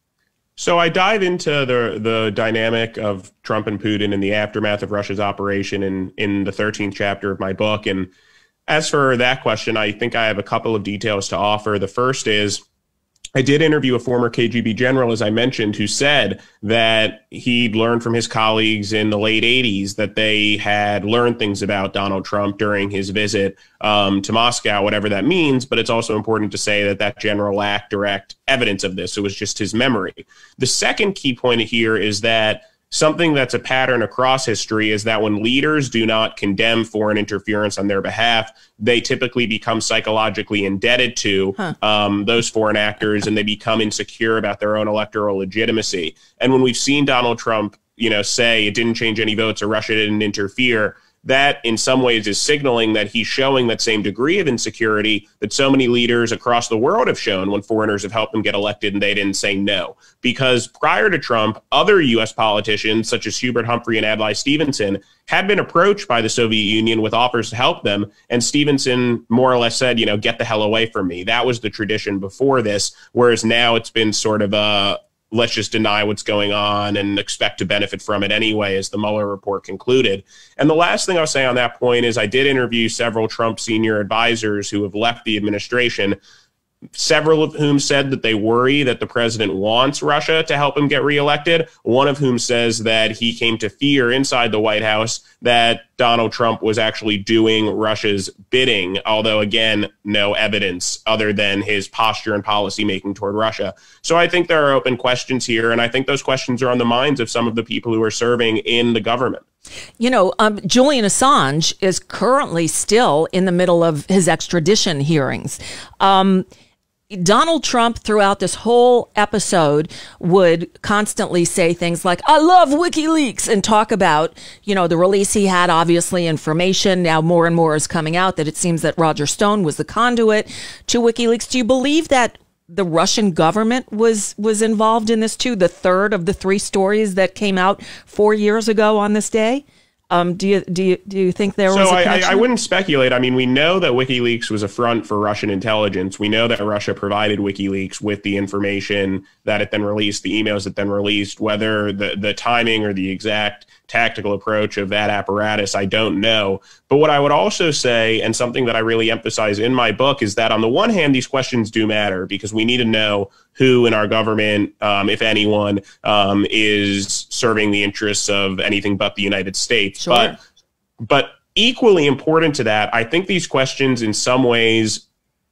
So I dive into the the dynamic of Trump and Putin in the aftermath of Russia's operation in, in the thirteenth chapter of my book. And as for that question, I think I have a couple of details to offer. The first is, I did interview a former K G B general, as I mentioned, who said that he'd learned from his colleagues in the late eighties that they had learned things about Donald Trump during his visit um, to Moscow, whatever that means. But it's also important to say that that general lacked direct evidence of this. It was just his memory. The second key point here is that something that's a pattern across history is that when leaders do not condemn foreign interference on their behalf, they typically become psychologically indebted to huh. um, those foreign actors, and they become insecure about their own electoral legitimacy. And when we've seen Donald Trump, you know, say it didn't change any votes or Russia didn't interfere, that in some ways is signaling that he's showing that same degree of insecurity that so many leaders across the world have shown when foreigners have helped them get elected and they didn't say no. Because prior to Trump, other U S politicians such as Hubert Humphrey and Adlai Stevenson had been approached by the Soviet Union with offers to help them. And Stevenson more or less said, you know, get the hell away from me. That was the tradition before this, whereas now it's been sort of a let's just deny what's going on and expect to benefit from it anyway, as the Mueller report concluded. And the last thing I'll say on that point is I did interview several Trump senior advisors who have left the administration, several of whom said that they worry that the president wants Russia to help him get reelected, one of whom says that he came to fear inside the White House that Donald Trump was actually doing Russia's bidding, although, again, no evidence other than his posture and policy making toward Russia. So I think there are open questions here, and I think those questions are on the minds of some of the people who are serving in the government. You know, um, Julian Assange is currently still in the middle of his extradition hearings. Um Donald Trump, throughout this whole episode, would constantly say things like, I love WikiLeaks, and talk about, you know, the release he had, obviously information. Now more and more is coming out that it seems that Roger Stone was the conduit to WikiLeaks. Do you believe that the Russian government was was involved in this too? The third of the three stories that came out four years ago on this day? Um, do you do you do you think there so was a I, connection? I, I wouldn't speculate. I mean, we know that WikiLeaks was a front for Russian intelligence. We know that Russia provided WikiLeaks with the information that it then released, the emails that then released. Whether the, the timing or the exact tactical approach of that apparatus, I don't know. But what I would also say, and something that I really emphasize in my book, is that on the one hand, these questions do matter because we need to know who in our government, um, if anyone, um, is serving the interests of anything but the United States. Sure. But, but equally important to that, I think these questions in some ways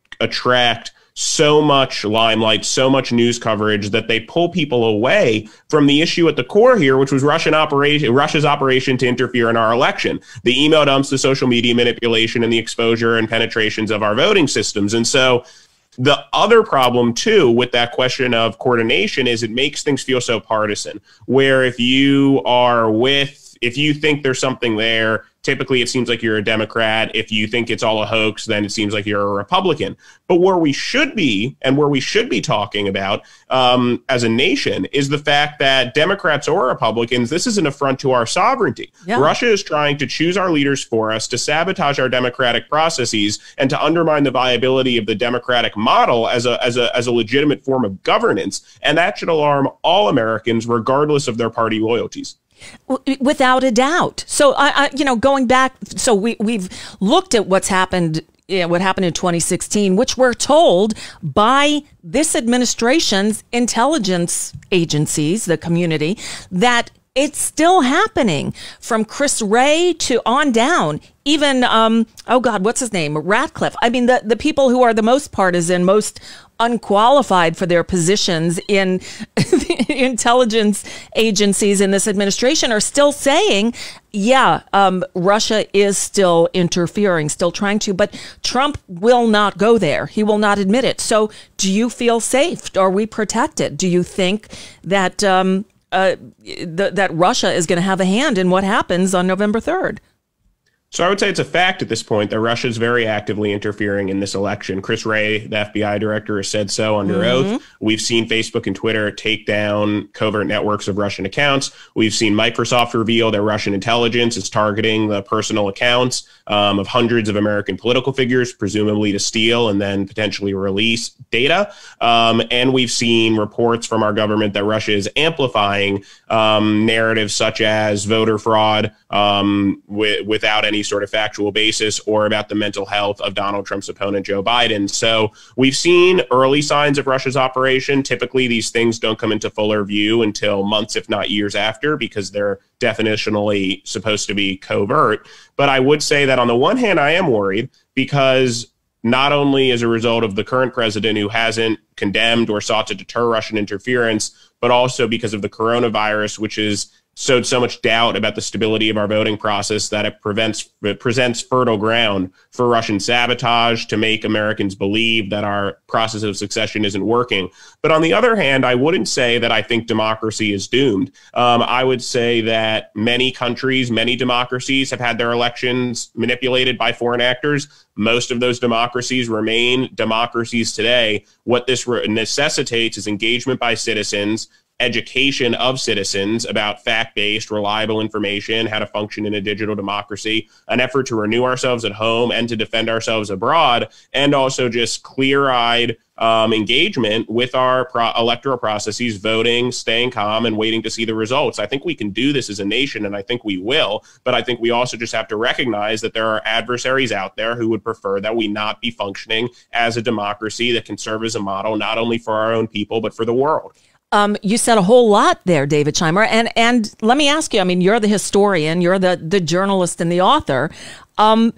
attract so much limelight, so much news coverage that they pull people away from the issue at the core here, which was Russian operation, Russia's operation to interfere in our election, the email dumps, the social media manipulation, and the exposure and penetrations of our voting systems. And so the other problem, too, with that question of coordination is it makes things feel so partisan, where if you are with, if you think there's something there, typically it seems like you're a Democrat. If you think it's all a hoax, then it seems like you're a Republican. But where we should be, and where we should be talking about um, as a nation, is the fact that Democrats or Republicans, this is an affront to our sovereignty. Yeah. Russia is trying to choose our leaders for us, to sabotage our democratic processes, and to undermine the viability of the democratic model as a, as a, as a legitimate form of governance. And that should alarm all Americans, regardless of their party loyalties. Without a doubt. So, I, I, you know, going back, so we, we've looked at what's happened, you know, what happened in twenty sixteen, which we're told by this administration's intelligence agencies, the community, that it's still happening from Chris Wray to on down. Even, um, oh God, what's his name? Ratcliffe. I mean, the, the people who are the most partisan, most unqualified for their positions in the intelligence agencies in this administration are still saying, yeah, um, Russia is still interfering, still trying to, but Trump will not go there. He will not admit it. So do you feel safe? Are we protected? Do you think that um, uh, th- that Russia is going to have a hand in what happens on November third? So I would say it's a fact at this point that Russia is very actively interfering in this election. Chris Wray, the F B I director, has said so under mm-hmm. oath. We've seen Facebook and Twitter take down covert networks of Russian accounts. We've seen Microsoft reveal that Russian intelligence is targeting the personal accounts um, of hundreds of American political figures, presumably to steal and then potentially release data. Um, and we've seen reports from our government that Russia is amplifying um, narratives such as voter fraud um, w- without any sort of factual basis, or about the mental health of Donald Trump's opponent, Joe Biden. So we've seen early signs of Russia's operation. Typically, these things don't come into fuller view until months, if not years after, because they're definitionally supposed to be covert. But I would say that on the one hand, I am worried because not only as a result of the current president who hasn't condemned or sought to deter Russian interference, but also because of the coronavirus, which is sowed so much doubt about the stability of our voting process that it prevents it presents fertile ground for Russian sabotage to make Americans believe that our process of succession isn't working. But on the other hand, I wouldn't say that I think democracy is doomed. Um, I would say that many countries, many democracies have had their elections manipulated by foreign actors. Most of those democracies remain democracies today. What this re- necessitates is engagement by citizens, education of citizens about fact-based, reliable information, how to function in a digital democracy, an effort to renew ourselves at home and to defend ourselves abroad, and also just clear-eyed um, engagement with our pro- electoral processes, voting, staying calm, and waiting to see the results. I think we can do this as a nation, and I think we will, but I think we also just have to recognize that there are adversaries out there who would prefer that we not be functioning as a democracy that can serve as a model, not only for our own people, but for the world. Um, you said a whole lot there, David Shimer. And and let me ask you, I mean, you're the historian, you're the, the journalist and the author. Um,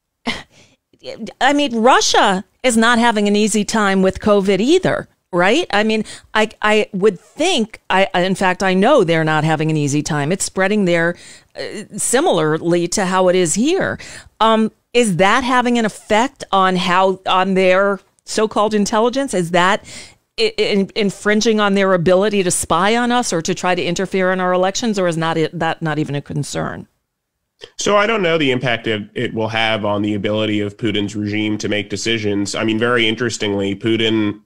I mean, Russia is not having an easy time with COVID either, right? I mean, I I would think, I in fact, I know they're not having an easy time. It's spreading there uh, similarly to how it is here. Um, is that having an effect on how, on their so-called intelligence? Is that In, infringing on their ability to spy on us or to try to interfere in our elections, or is not it, that not even a concern? So I don't know the impact it, it will have on the ability of Putin's regime to make decisions. I mean, very interestingly, Putin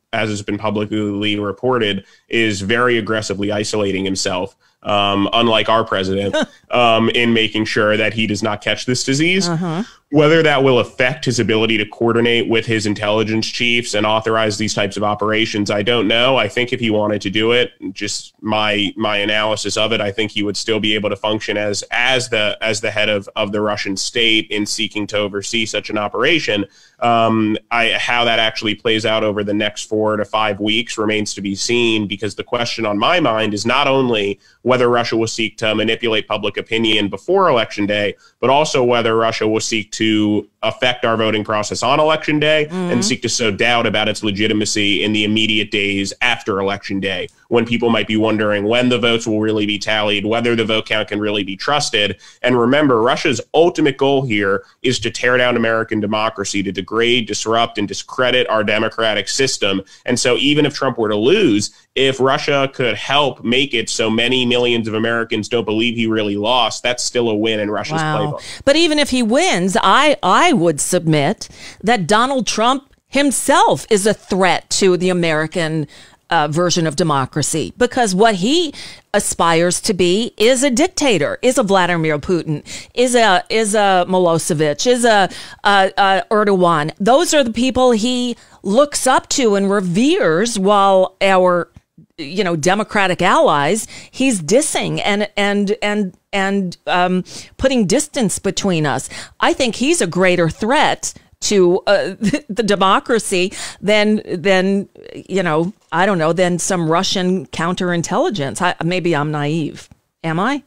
as has been publicly reported, is very aggressively isolating himself, um, unlike our president, um, in making sure that he does not catch this disease. Uh-huh. Whether that will affect his ability to coordinate with his intelligence chiefs and authorize these types of operations, I don't know. I think if he wanted to do it, just my my analysis of it, I think he would still be able to function as as the as the head of, of the Russian state in seeking to oversee such an operation. Um, I, how that actually plays out over the next four to five weeks remains to be seen, because the question on my mind is not only whether Russia will seek to manipulate public opinion before Election Day, but also whether Russia will seek to affect our voting process on Election Day mm-hmm. and seek to sow doubt about its legitimacy in the immediate days after Election Day, when people might be wondering when the votes will really be tallied, whether the vote count can really be trusted. And remember, Russia's ultimate goal here is to tear down American democracy, to degrade, disrupt, and discredit our democratic system. And so even if Trump were to lose, if Russia could help make it so many millions of Americans don't believe he really lost, that's still a win in Russia's wow. playbook. But even if he wins, I, I would submit that Donald Trump himself is a threat to the American uh, version of democracy, because what he aspires to be is a dictator, is a Vladimir Putin, is a is a Milosevic, is a, a, a Erdogan. Those are the people he looks up to and reveres, while our you know, Democratic allies, he's dissing and and and and um, putting distance between us. I think he's a greater threat to uh, the democracy than than you know, I don't know, than some Russian counterintelligence. I, maybe I'm naive. Am I?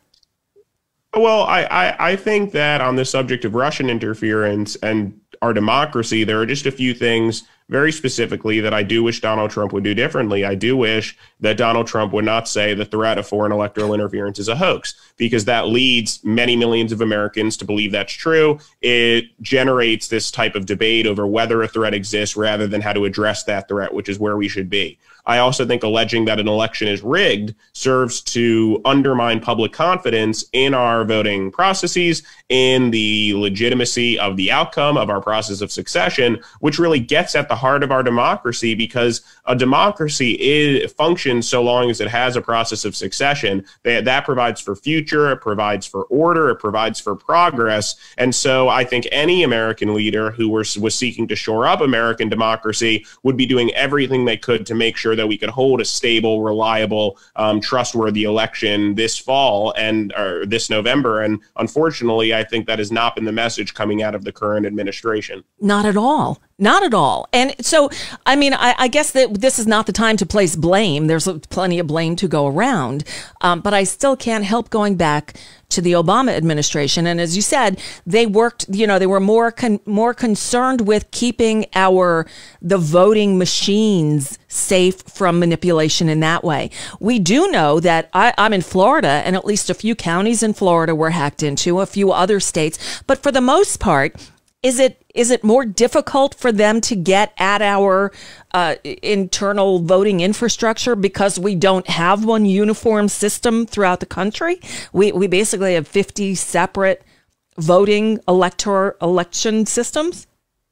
Well, I, I I think that on the subject of Russian interference and our democracy, there are just a few things very specifically that I do wish Donald Trump would do differently. I do wish that Donald Trump would not say the threat of foreign electoral interference is a hoax, because that leads many millions of Americans to believe that's true. It generates this type of debate over whether a threat exists rather than how to address that threat, which is where we should be. I also think alleging that an election is rigged serves to undermine public confidence in our voting processes, in the legitimacy of the outcome of our process of succession, which really gets at the heart of our democracy, because a democracy is, functions so long as it has a process of succession. That, that provides for future, it provides for order, it provides for progress. And so I think any American leader who was, was seeking to shore up American democracy would be doing everything they could to make sure that we could hold a stable, reliable, um, trustworthy election this fall and or this November. And unfortunately, I think that has not been the message coming out of the current administration. Not at all. Not at all. And so, I mean, I, I guess that this is not the time to place blame. There's plenty of blame to go around. Um, but I still can't help going back to the Obama administration. And as you said, they worked, you know, they were more con- more concerned with keeping our the voting machines safe from manipulation in that way. We do know that I, I'm in Florida, and at least a few counties in Florida were hacked into, a few other states. But for the most part, Is it is it more difficult for them to get at our uh, internal voting infrastructure because we don't have one uniform system throughout the country? We we basically have fifty separate voting elector election systems.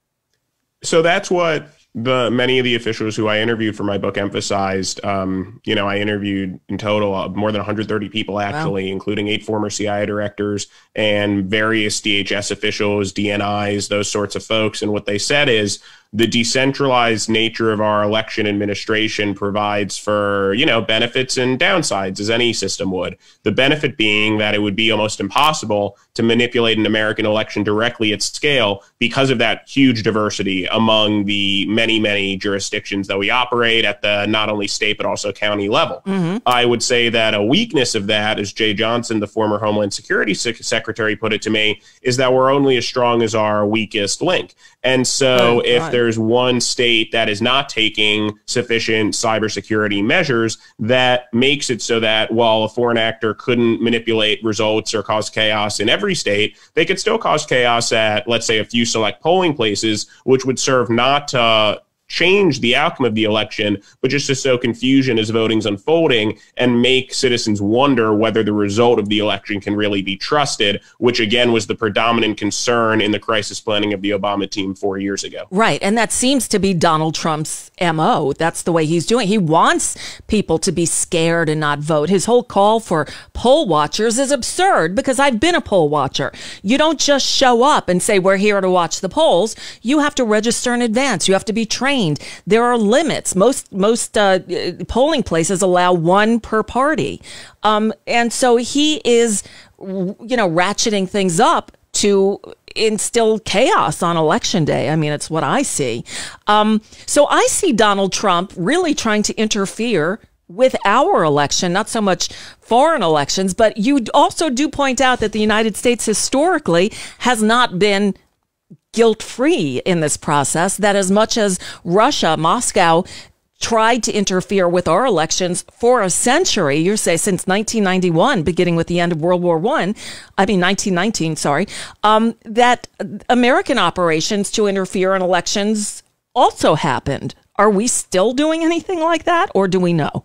So that's what the many of the officials who I interviewed for my book emphasized. Um, you know, I interviewed in total uh, more than one hundred thirty people, actually, wow. including eight former C I A directors and various D H S officials, D N Is, those sorts of folks. And what they said is the decentralized nature of our election administration provides for, you know, benefits and downsides, as any system would. The benefit being that it would be almost impossible to manipulate an American election directly at scale because of that huge diversity among the many, many jurisdictions that we operate at the not only state but also county level. Mm-hmm. I would say that a weakness of that, as Jay Johnson, the former Homeland Security Secretary, put it to me, is that we're only as strong as our weakest link. And so oh, if God. there's one state that is not taking sufficient cybersecurity measures, that makes it so that while a foreign actor couldn't manipulate results or cause chaos in every state, they could still cause chaos at, let's say, a few select polling places, which would serve not to change the outcome of the election, but just to sow confusion as voting's unfolding and make citizens wonder whether the result of the election can really be trusted, which again was the predominant concern in the crisis planning of the Obama team four years ago. Right. And that seems to be Donald Trump's M O. That's the way he's doing. He wants people to be scared and not vote. His whole call for poll watchers is absurd because I've been a poll watcher. You don't just show up and say, we're here to watch the polls. You have to register in advance. You have to be trained. There are limits. Most most uh, polling places allow one per party. Um, and so he is, you know, ratcheting things up to instill chaos on election day. I mean, it's what I see. Um, so I see Donald Trump really trying to interfere with our election, not so much foreign elections, but you also do point out that the United States historically has not been guilt-free in this process, that as much as Russia, Moscow, tried to interfere with our elections for a century, you say since nineteen ninety-one, beginning with the end of World War One, I mean nineteen nineteen, sorry, um, that American operations to interfere in elections also happened. Are we still doing anything like that, or do we know?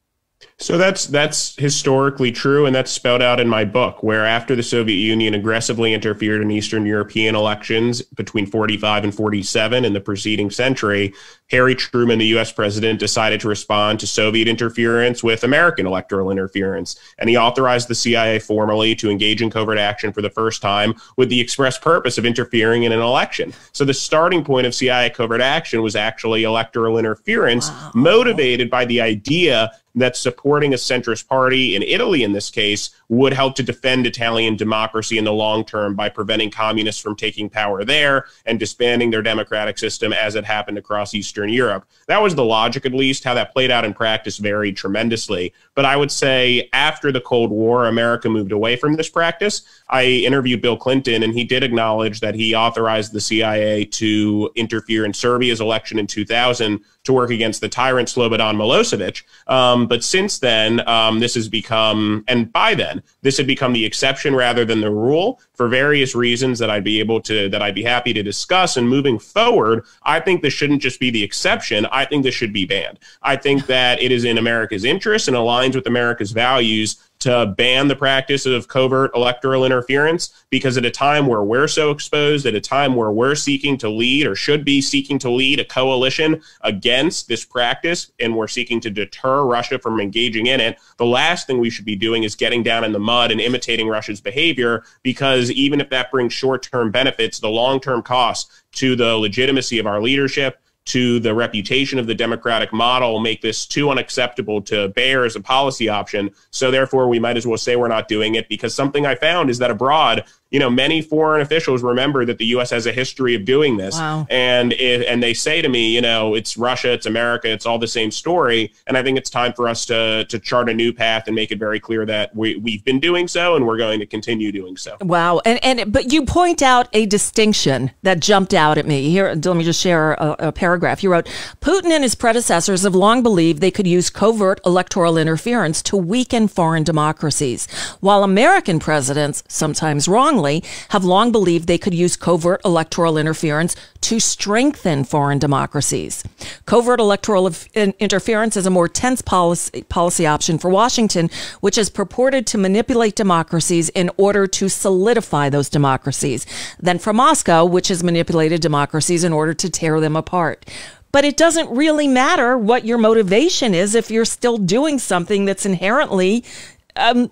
So that's that's historically true, and that's spelled out in my book, where after the Soviet Union aggressively interfered in Eastern European elections between forty-five and forty-seven in the preceding century, Harry Truman, the U S president, decided to respond to Soviet interference with American electoral interference. And he authorized the C I A formally to engage in covert action for the first time with the express purpose of interfering in an election. So the starting point of C I A covert action was actually electoral interference, wow. motivated by the idea that supporting a centrist party, in Italy in this case, would help to defend Italian democracy in the long term by preventing communists from taking power there and disbanding their democratic system as it happened across Eastern Europe. That was the logic, at least. How that played out in practice varied tremendously. But I would say after the Cold War, America moved away from this practice. I interviewed Bill Clinton, and he did acknowledge that he authorized the C I A to interfere in Serbia's election in two thousand to work against the tyrant Slobodan Milosevic. Um, but since then, um, this has become, and by then, this had become the exception rather than the rule for various reasons that I'd be able to, that I'd be happy to discuss. And moving forward, I think this shouldn't just be the exception. I think this should be banned. I think that it is in America's interest and aligns with America's values to ban the practice of covert electoral interference, because at a time where we're so exposed, at a time where we're seeking to lead or should be seeking to lead a coalition against this practice, and we're seeking to deter Russia from engaging in it, the last thing we should be doing is getting down in the mud and imitating Russia's behavior, because even if that brings short-term benefits, the long-term costs to the legitimacy of our leadership, to the reputation of the democratic model, make this too unacceptable to bear as a policy option. So therefore, we might as well say we're not doing it, because something I found is that abroad, you know, many foreign officials remember that the U S has a history of doing this. Wow. And it, and they say to me, you know, it's Russia, it's America, it's all the same story. And I think it's time for us to to chart a new path and make it very clear that we, we've been doing so and we're going to continue doing so. Wow. And, and but you point out a distinction that jumped out at me. Here, let me just share a, a paragraph. You wrote, Putin and his predecessors have long believed they could use covert electoral interference to weaken foreign democracies, while American presidents, sometimes wrongly, have long believed they could use covert electoral interference to strengthen foreign democracies. Covert electoral interference is a more tense policy, policy option for Washington, which is purported to manipulate democracies in order to solidify those democracies, than for Moscow, which has manipulated democracies in order to tear them apart. But it doesn't really matter what your motivation is if you're still doing something that's inherently um,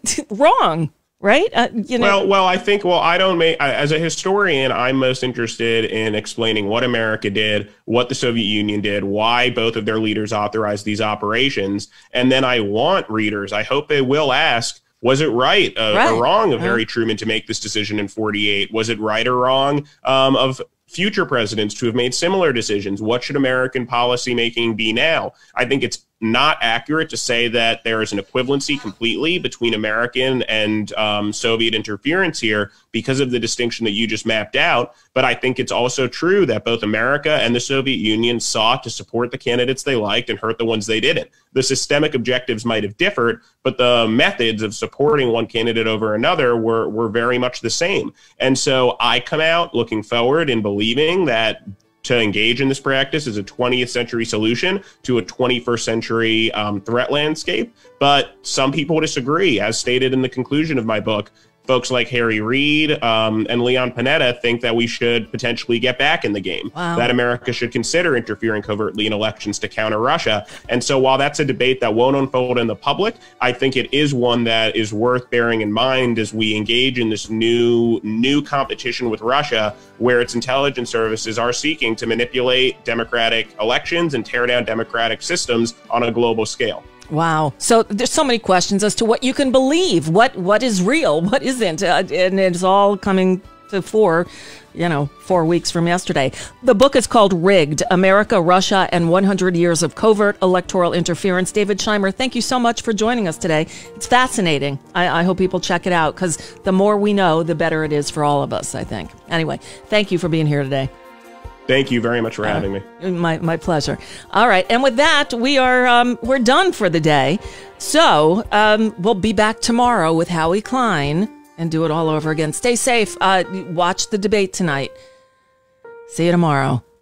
wrong. Right? Uh, you know. Well, well, I think, well, I don't make, as a historian, I'm most interested in explaining what America did, what the Soviet Union did, why both of their leaders authorized these operations. And then I want readers, I hope they will ask, was it right, uh, right. or wrong of uh-huh. Harry Truman to make this decision in forty-eight? Was it right or wrong um, of future presidents to have made similar decisions? What should American policymaking be now? I think it's not accurate to say that there is an equivalency completely between American and um, Soviet interference here because of the distinction that you just mapped out. But I think it's also true that both America and the Soviet Union sought to support the candidates they liked and hurt the ones they didn't. The systemic objectives might have differed, but the methods of supporting one candidate over another were, were very much the same. And so I come out looking forward and believing that to engage in this practice as a twentieth century solution to a twenty-first century um, threat landscape. But some people disagree, as stated in the conclusion of my book. Folks like Harry Reid um, and Leon Panetta think that we should potentially get back in the game, wow. that America should consider interfering covertly in elections to counter Russia. And so while that's a debate that won't unfold in the public, I think it is one that is worth bearing in mind as we engage in this new, new competition with Russia, where its intelligence services are seeking to manipulate democratic elections and tear down democratic systems on a global scale. Wow. So there's so many questions as to what you can believe, what what is real, what isn't, uh, and it's all coming to fore, you know, four weeks from yesterday. The book is called Rigged, America, Russia, and one hundred Years of Covert Electoral Interference. David Shimer, thank you so much for joining us today. It's fascinating. I, I hope people check it out, because the more we know, the better it is for all of us, I think. Anyway, thank you for being here today. Thank you very much for having uh, me. My my pleasure. All right, and with that, we are um, we're done for the day. So um, we'll be back tomorrow with Howie Klein and do it all over again. Stay safe. Uh, watch the debate tonight. See you tomorrow.